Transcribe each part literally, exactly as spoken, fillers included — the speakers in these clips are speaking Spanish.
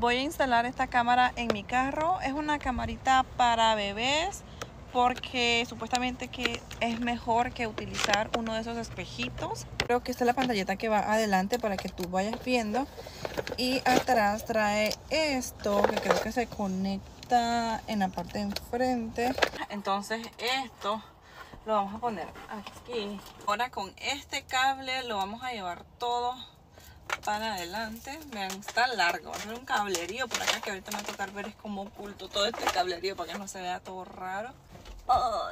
voy a instalar esta cámara en mi carro. Es una camarita para bebés porque supuestamente que es mejor que utilizar uno de esos espejitos. Creo que esta es la pantallita que va adelante para que tú vayas viendo, y atrás trae esto que creo que se conecta en la parte de enfrente. Entonces esto lo vamos a poner aquí. Ahora con este cable lo vamos a llevar todo para adelante. Vean, está largo, va a ser un cablerío por acá que ahorita me va a tocar ver es como oculto todo este cablerío para que no se vea todo raro. Oh,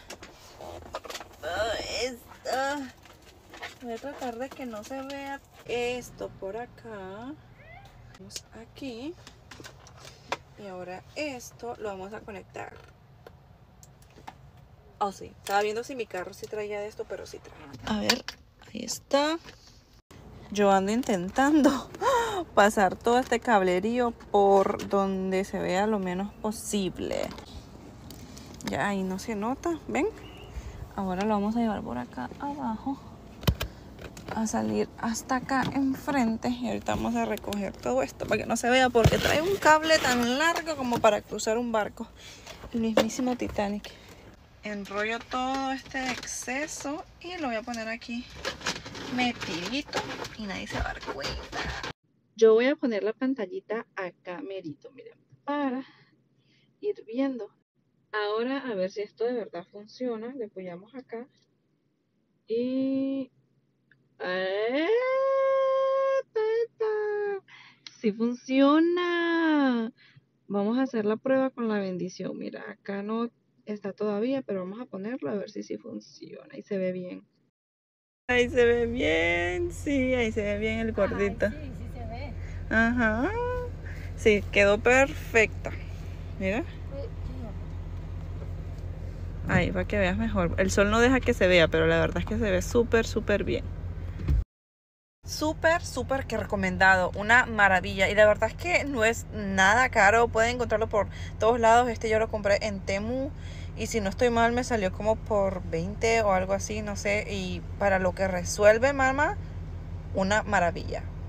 oh, esto. Voy a tratar de que no se vea esto por acá. Vamos aquí. Y ahora esto lo vamos a conectar. Oh, sí. Estaba viendo si mi carro sí traía de esto, pero sí trae. A ver, ahí está. Yo ando intentando pasar todo este cablerío por donde se vea lo menos posible. Ya ahí no se nota, ¿ven? Ahora lo vamos a llevar por acá abajo, a salir hasta acá enfrente, y ahorita vamos a recoger todo esto para que no se vea, porque trae un cable tan largo como para cruzar un barco, el mismísimo Titanic. Enrollo todo este exceso y lo voy a poner aquí metidito y nadie se va a dar cuenta. Yo voy a poner la pantallita acá merito, miren, para ir viendo. Ahora a ver si esto de verdad funciona. Le apoyamos acá y ¡eh! ¡Sí funciona! Vamos a hacer la prueba con la bendición. Mira, acá no está todavía, pero vamos a ponerlo a ver si sí funciona y se ve bien. Ahí se ve bien, sí, ahí se ve bien el gordito. Ay, sí, sí se ve. Ajá. Sí, quedó perfecta. Mira. Ahí, para que veas mejor. El sol no deja que se vea, pero la verdad es que se ve súper, súper bien. Súper, súper que recomendado. Una maravilla. Y la verdad es que no es nada caro. Pueden encontrarlo por todos lados. Este yo lo compré en Temu. Y si no estoy mal, me salió como por veinte o algo así, no sé. Y para lo que resuelve, mamá, una maravilla.